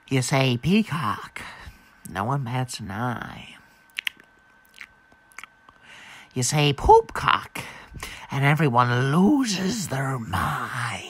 You say peacock, no one bats an eye. You say poopcock, and everyone loses their mind.